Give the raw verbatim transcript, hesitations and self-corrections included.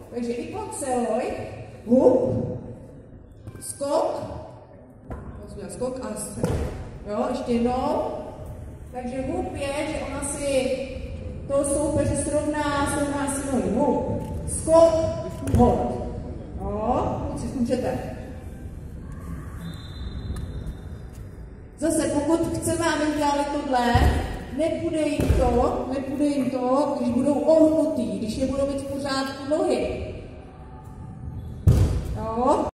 Takže i po celoj, hup, skok, skok a jo, ještě jednou. Takže hup je, že ona si toho soupeře srovná, srovná si nohy, hup, skok, hod. Jo, kluci, můžete. Zase, pokud chceme, aby udělali tohle, nepůjde jim to, nepůjde jim to, když budou ohnutý, když je budou mít v pořádku nohy. Jo?